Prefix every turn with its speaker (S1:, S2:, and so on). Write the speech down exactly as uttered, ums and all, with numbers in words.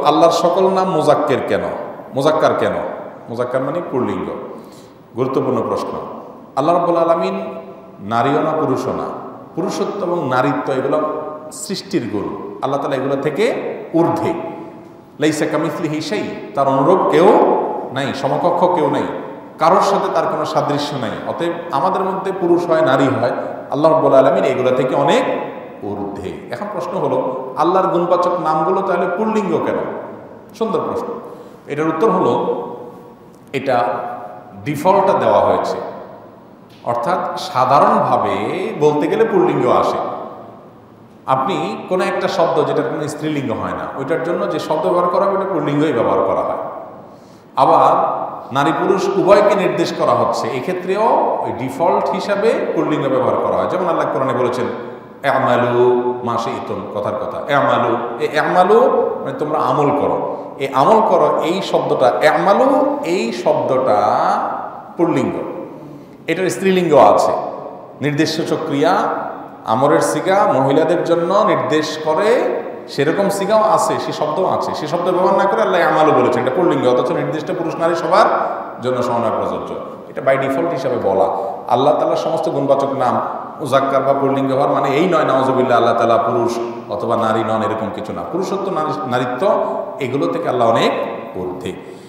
S1: আল্লাহর সকল নাম মুজাক্কের কেন, মুজাক্কার কেন? মুজাক্কার মানে পুল্লিঙ্গ। গুরুত্বপূর্ণ প্রশ্ন। আল্লাহ রাব্বুল আলামিন নারীও না পুরুষও না, পুরুষত্ব এবং নারীত্ব এগুলো সৃষ্টির গুণ। আল্লাহ তাআলা এগুলো থেকে ঊর্ধ্বে। লাইসা কামিসলিহি শাই, তার অনুরূপ কেউ নাই, সমকক্ষ কেউ নাই, কারোর সাথে তার কোনো সাদৃশ্য নাই। অতএব আমাদের মধ্যে পুরুষ হয় নারী হয়, আল্লাহ রাব্বুল আলামিন এগুলো থেকে অনেক ঊর্ধ্বে। এখন প্রশ্ন হলো আল্লাহর গুণবাচক নামগুলো তাহলে পুল্লিঙ্গ কেন? সুন্দর প্রশ্ন। এটার উত্তর হলো এটা ডিফল্টটা দেওয়া হয়েছে, অর্থাৎ সাধারণভাবে বলতে গেলে পুল্লিঙ্গ আসে। আপনি কোনো একটা শব্দ যেটার কোনো স্ত্রীলিঙ্গ হয় না, ওইটার জন্য যে শব্দ ব্যবহার করা হয় ওইটা পুল্লিঙ্গই ব্যবহার করা হয়। আবার নারী পুরুষ উভয়কে নির্দেশ করা হচ্ছে, এক্ষেত্রেও ওই ডিফল্ট হিসাবে পুল্লিঙ্গ ব্যবহার করা হয়। যেমন আল্লাহ কোরআনে বলেছেন আমালু মা শি'তুম, কথার কথা আমালু। এই আমালু মানে তোমরা আমল করো, এই আমল করো এই শব্দটা আমালু, এই শব্দটা পুল্লিঙ্গ। এটার স্ত্রীলিঙ্গ আছে, নির্দেশসূচক ক্রিয়া আমরের সিগা মহিলাদের জন্য নির্দেশ করে, সেরকম সিগাও আছে, সে শব্দও আছে। সে শব্দ ব্যবহার না করে আল্লাহ আমালু বলেছেন, এটা পুল্লিঙ্গ, অথচ নির্দিষ্ট পুরুষ নারী সবার জন্য সমানভাবে প্রযোজ্য। এটা বাই ডিফল্ট হিসাবে বলা। আল্লাহ তাআলার সমস্ত গুণবাচক নাম মুজাক্কার বা পুল্লিঙ্গ হওয়ার মানে এই নয় নাউজুবিল্লাহ আল্লাহ তাআলা পুরুষ অথবা নারী নন, এরকম কিছু না। পুরুষত্ব নারী নারীত্ব এগুলো থেকে আল্লাহ অনেক ঊর্ধ্বে।